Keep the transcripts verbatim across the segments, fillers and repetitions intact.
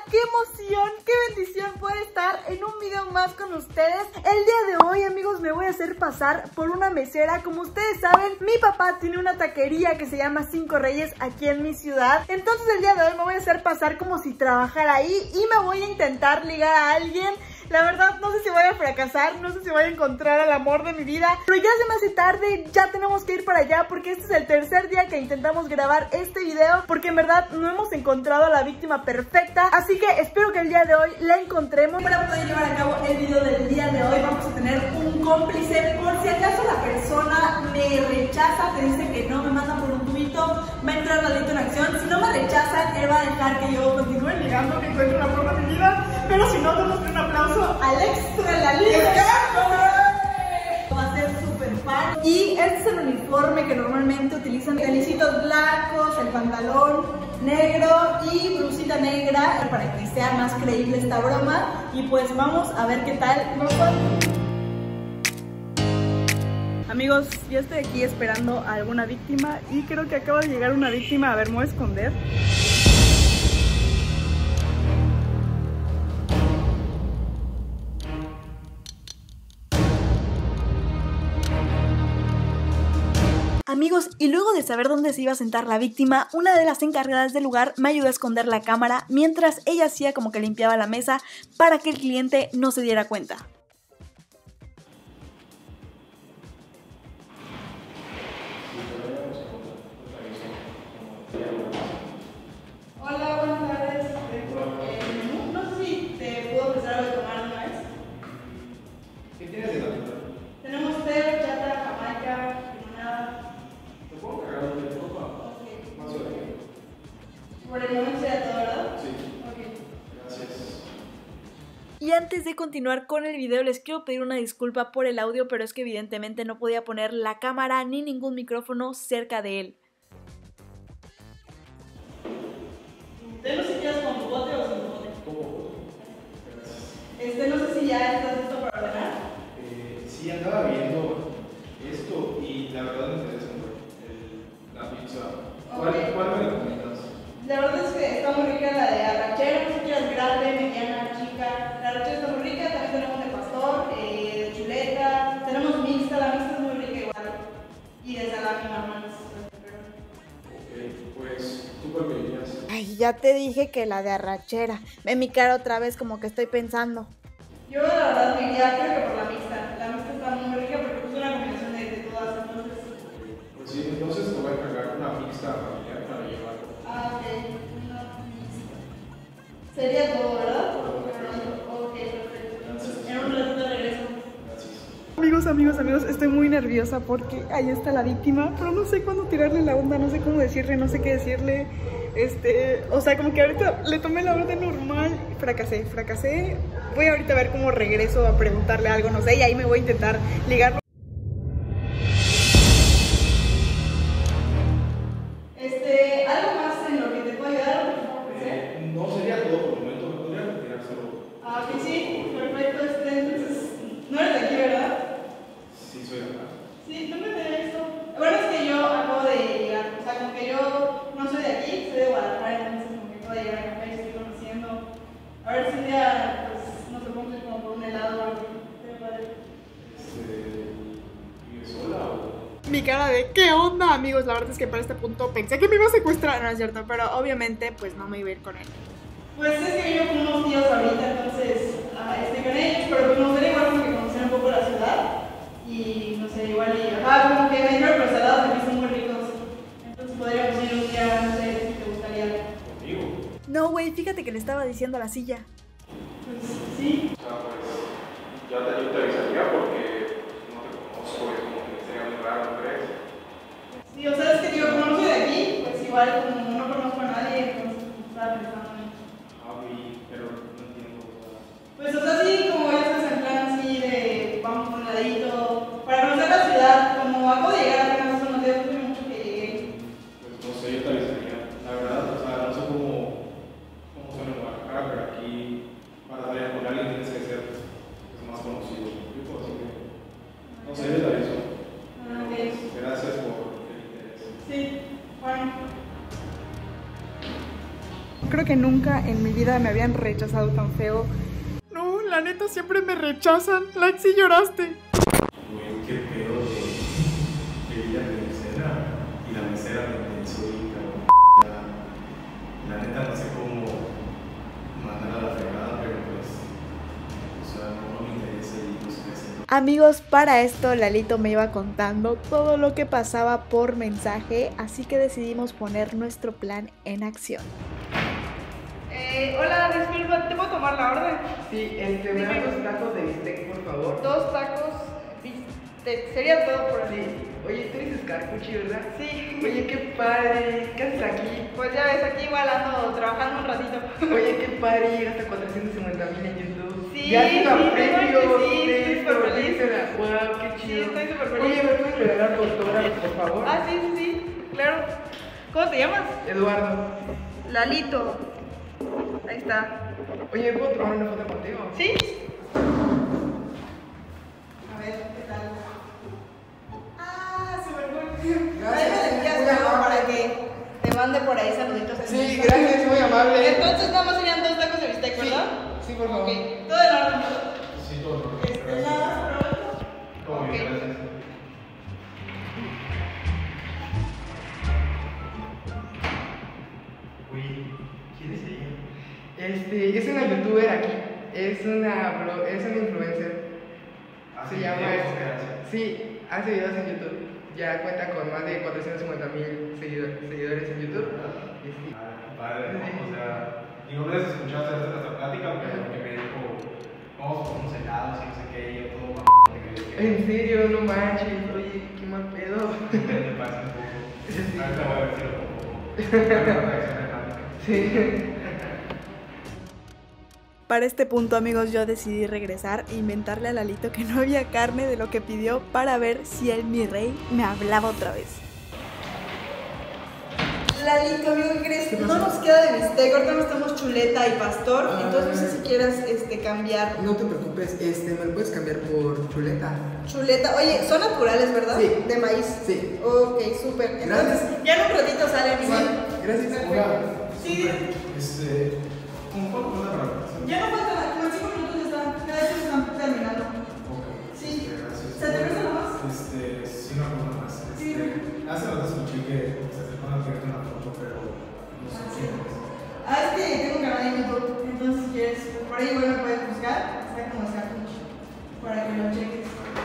¡Qué emoción! ¡Qué bendición poder estar en un video más con ustedes! El día de hoy, amigos, me voy a hacer pasar por una mesera. Como ustedes saben, mi papá tiene una taquería que se llama Cinco Reyes aquí en mi ciudad. Entonces el día de hoy me voy a hacer pasar como si trabajara ahí y me voy a intentar ligar a alguien. La verdad no sé si voy a fracasar, no sé si voy a encontrar al amor de mi vida, pero ya se me hace tarde, ya tenemos que ir para allá porque este es el tercer día que intentamos grabar este video, porque en verdad no hemos encontrado a la víctima perfecta, así que espero que el día de hoy la encontremos. Para poder llevar a cabo el video del día de hoy vamos a tener un cómplice, por si acaso la persona me rechaza, te dice que no, me manda por un tubito, va a entrar Ladito en acción. Si no me rechaza, él va a dejar que yo continúe ligando, que encuentre una forma de mi vida, pero si no, damos un aplauso al extra de la liga. Va a ser súper fan. Y este es el uniforme que normalmente utilizan: tenisitos blancos, el pantalón negro y blusita negra, para que sea más creíble esta broma. Y pues vamos a ver qué tal nos va. Amigos, ya estoy aquí esperando a alguna víctima y creo que acaba de llegar una víctima. A ver, me voy a esconder. Amigos, y luego de saber dónde se iba a sentar la víctima, una de las encargadas del lugar me ayudó a esconder la cámara mientras ella hacía como que limpiaba la mesa para que el cliente no se diera cuenta. Hola, buenas tardes. Eh, no sé si te puedo ofrecer algo de tomar una vez. ¿Qué tienes de la tienda? Tenemos té, horchata, jamaica, limonada. ¿Te puedo cargar un de ropa? Ok. Más o menos. Por el momento sería todo, ¿verdad? Sí. Ok. Gracias. Y antes de continuar con el video les quiero pedir una disculpa por el audio, pero es que evidentemente no podía poner la cámara ni ningún micrófono cerca de él. Usted no sé si quieres con tu bote o sin tu bote. ¿Cómo? Gracias. Este, no sé si ya estás listo para ordenar. Eh, sí, andaba viendo esto y la verdad me interesa mucho el, la pizza. ¿Cuál, Okay. ¿Cuál me recomiendas? La verdad es que está muy rica la de arrachera, no sé si quieres grande, mediana, chica. La arrachera está muy rica, también tenemos de pastor, eh, de chuleta, tenemos mixta, la mixta es muy rica igual. Y de salami normal. Ok, pues, ¿tú cuál pedirías? Ay, ya te dije que la de arrachera. Ve mi cara otra vez como que estoy pensando. Yo la verdad me iría, creo que por la mixta. La mixta está muy rica porque es una combinación de, de todas, entonces. Pues sí, entonces te voy a encargar una mixta familiar para llevar. Ah, ok, una mixta. Sería todo, ¿verdad? Ok, perfecto. Gracias. En un ratito regreso. Gracias. Amigos, amigos, amigos, estoy muy nerviosa porque ahí está la víctima, pero no sé cuándo tirarle la onda, no sé cómo decirle, no sé qué decirle. Este, o sea, como que ahorita le tomé la orden normal, fracasé, fracasé. Voy ahorita a ver cómo regreso a preguntarle algo, no sé, y ahí me voy a intentar ligarlo. Este, ¿algo más en lo que te puedo ayudar? Eh, no sería todo por el momento, me podría retirar solo. Ah, que sí, perfecto, este, entonces, no eres de aquí, ¿verdad? Sí, soy de acá. Sí, no me tenía esto. Bueno, es que yo acabo de llegar, o sea, como que yo no soy de aquí, soy de Guadalajara, entonces como que acabo de llegar acá y estoy conociendo. A ver si un día, pues, nos podemos ir como por un helado o algo. Este, ¿vives sola o...? Mi cara de ¿qué onda, amigos? La verdad es que para este punto pensé que me iba a secuestrar, no es cierto, pero obviamente pues no me iba a ir con él. Pues es que vivo con unos tíos ahorita, entonces uh, estoy con ellos, pero pues me gustaría igual como que conocer un poco la ciudad y no sé, igual y ajá, como que me dijeron que los helados aquí son muy ricos, entonces podríamos ir un día, no sé si te gustaría. ¿Conmigo? No, güey, fíjate que le estaba diciendo a la silla. Pues sí. O sea, pues, ya te, yo te avisaría porque no te conozco, es como que sería muy raro, ¿no crees? Sí, o sea, es que digo, como no soy de aquí, pues igual como no conozco a nadie, entonces estaba pensando en... Ah, sí, pero no entiendo. Pues o sea, sí, como ya estás en plan así de vamos por un ladito, para conocer la ciudad, como acabo de llegar apenas hace unos días, no tiene mucho que llegué. Pues no sé, yo te avisaría. La verdad, o sea, no sé cómo, cómo suena en Guadalajara, pero aquí para salir con alguien tienes que ser pues, más conocido. Yo puedo decir que no sé, yo te aviso. Ah, ok. Gracias por el interés. Sí, bueno. Creo que nunca en mi vida me habían rechazado tan feo. No, la neta siempre me rechazan. Like, si lloraste. Güey, qué pedo de que ella me mesera y la mesera me pensó y la, la neta no sé cómo mandar a la fregada, pero pues, o sea, no, no me interesa y no sé qué hacer. Amigos, para esto Lalito me iba contando todo lo que pasaba por mensaje, así que decidimos poner nuestro plan en acción. Eh, hola, disculpa, ¿te puedo tomar la orden? Sí, este, me dan dos tacos de bistec, por favor. Dos tacos, bistec, sería todo por aquí. Sí. Oye, tú eres Carcuchi, ¿verdad? Sí. Oye, qué padre, ¿qué haces aquí? Pues ya ves, aquí igual ando trabajando un ratito. Oye, qué padre, llegaste a cuatrocientos cincuenta mil en YouTube. Sí, ya sí, tengo sí, premios, sí, estoy súper feliz. Wow, qué chido. Sí, estoy súper feliz. Oye, ¿me puedes regalar tu autógrafo, por favor? Ah, sí, sí, sí, claro. ¿Cómo te llamas? Eduardo. Lalito. Ahí está. Oye, ¿puedo tomar una foto contigo? ¿Sí? A ver, ¿qué tal? Ah, súper cool. Gracias. Ahí me envías luego para que te mande por ahí saluditos. en Sí, Instagram. gracias, muy amable. Entonces nada más serían dos tacos de bistec, ¿verdad? Sí, por favor. Ok, todo en orden. Sí, todo lo Este, nada más pronto. Todo bien, Ok. gracias. Uy, ¿quién es ella? Este, es una youtuber aquí. Es una, blo- es una influencer. ¿Hace Se llama. videos o este- qué hace? Sí, hace videos en YouTube. Ya cuenta con más de cuatrocientos cincuenta mil seguidores en YouTube. Y sí. Ah, padre, ¿no? O sea, digo, no les escuchaste esta plática, pero que me dijo, vamos por unos helados y no sé qué, y yo todo mal, que En serio, no manches. Oye, qué mal pedo. me pasa un poco. Ahorita voy a ver si lo pongo. Una reacción dramática. Sí. Para este punto, amigos, yo decidí regresar e inventarle a Lalito que no había carne de lo que pidió para ver si el mi rey me hablaba otra vez. Lalito, amigo, ¿qué crees? No nos queda de bistec, ahorita no estamos chuleta y pastor, Ah. entonces no sé si quieras este, cambiar. No te preocupes, este, me lo puedes cambiar por chuleta. Chuleta, oye, son naturales, ¿verdad? Sí. De maíz. Sí. Ok, súper. Entonces, Gracias. ya en un ratito salen igual. Gracias. Perfecto. Sí, Este, ¿cómo cuánto falta para la presentación? ya no falta nada, como en cinco minutos ya están, cada vez están terminando. Ok. Sí. Este, gracias. ¿Se te presta nomás? Este, sí, una cosa más. Este, Sí. hace rato escuché que se acercan a tirarte una foto, pero no sé Ah, si sí. es. Ah, es que tengo un canal de YouTube, entonces si quieres, por ahí igual me puedes buscar, está como Scarpuch, para que lo cheques.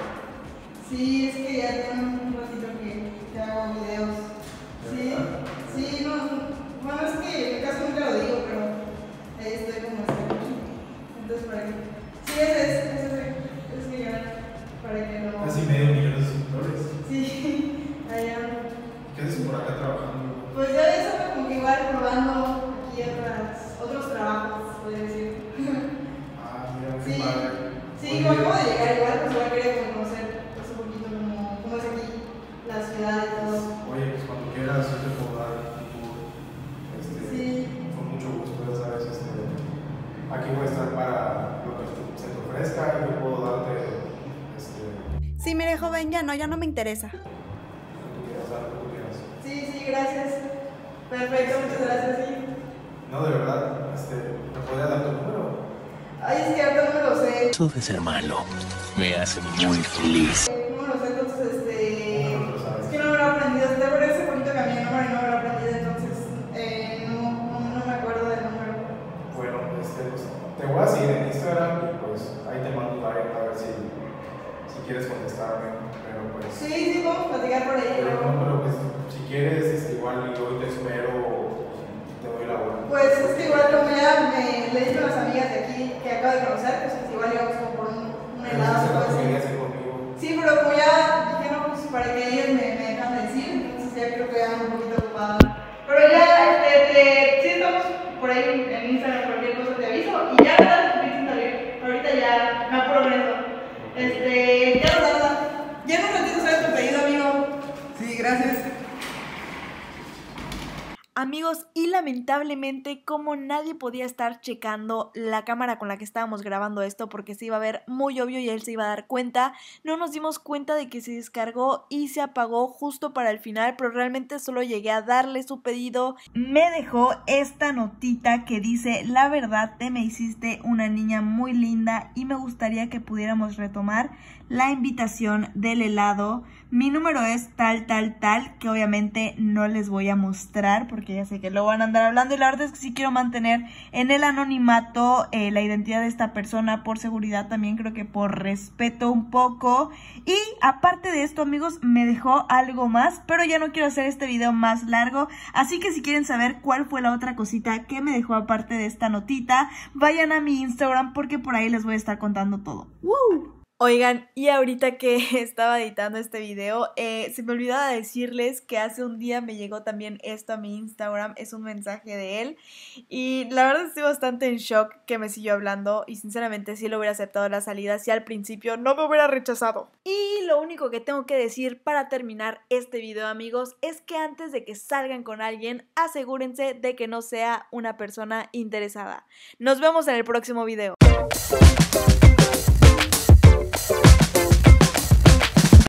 Sí, es que ya tengo un ratito que, que hago videos. Sí, sí, no, bueno, es que en caso nunca lo digo, pero ahí estoy como Scarpuch. Entonces, para que. Sí, ese es, ese es, ese es mi canal, para que lo. Casi medio millón de suscriptores. Sí, allá. ¿Qué haces por acá trabajando? Pues ya ves, ando como que igual probando aquí otras, otros trabajos, podría decir. Ah, mira, qué Sí, padre. sí, Oye, como acabo de llegar igual, pues igual quería como conocer pues, un poquito como, cómo es aquí, la ciudad y todo. Oye, pues cuando quieras, yo te puedo dar un tour. Este, Sí. Con mucho gusto, ya sabes. Este, aquí voy a estar para lo que se te ofrezca y yo puedo darte este, Sí, mire joven, ya no, ya no me interesa. lo que tú quieras, dar lo que tú quieras. Sí, sí, gracias. Perfecto, muchas gracias, sí. No, de verdad, este, ¿me podrías dar tu número? Ay, es que ahorita no me lo sé. Eso de ser malo me hace muy feliz. Eh, No me lo sé, entonces, este. ¿Cómo no lo sabes? Es que no me lo he aprendido. Te por ese bonito que a mi número y no me lo he aprendido, entonces, eh, no, no, no me acuerdo del número. Bueno, este, pues, te voy a seguir en Instagram y pues ahí te mando un like a ver si, si quieres contestarme, pero pues... Sí, sí, vamos a platicar por ahí. Pero luego. no, pero pues si quieres, este, igual yo hoy te espero, te doy la hora. Pues es que igual como ya me le dije a las amigas de aquí que acabo de conocer, pues es igual íbamos como por un, un Pero helado si o se algo lo querías así. hacer conmigo. Sí, pero como ya dije no, pues para que ellos me, me dejan de decir, entonces ya creo que ya ando un poquito ocupada. Pero ya, este, te, sí estamos por ahí en Instagram, cualquier cosa te aviso y ya nada, te salir. Ahorita ya me apuro con eso. Este, ya no nada. Ya en un ratito sabes tu pedido, amigo. Sí, gracias. Amigos, y lamentablemente como nadie podía estar checando la cámara con la que estábamos grabando esto porque se iba a ver muy obvio y él se iba a dar cuenta, no nos dimos cuenta de que se descargó y se apagó justo para el final, pero realmente solo llegué a darle su pedido. Me dejó esta notita que dice: la verdad te me hiciste una niña muy linda y me gustaría que pudiéramos retomar la invitación del helado. Mi número es tal, tal, tal, que obviamente no les voy a mostrar porque ya sé que lo van a andar hablando y la verdad es que sí quiero mantener en el anonimato eh, la identidad de esta persona por seguridad, también creo que por respeto un poco. Y aparte de esto, amigos, me dejó algo más, pero ya no quiero hacer este video más largo, así que si quieren saber cuál fue la otra cosita que me dejó aparte de esta notita, vayan a mi Instagram porque por ahí les voy a estar contando todo. ¡Woo! Oigan, y ahorita que estaba editando este video, eh, se me olvidaba decirles que hace un día me llegó también esto a mi Instagram, es un mensaje de él, y la verdad estoy bastante en shock que me siguió hablando, y sinceramente sí lo hubiera aceptado la salida si al principio no me hubiera rechazado. Y lo único que tengo que decir para terminar este video, amigos, es que antes de que salgan con alguien, asegúrense de que no sea una persona interesada. Nos vemos en el próximo video.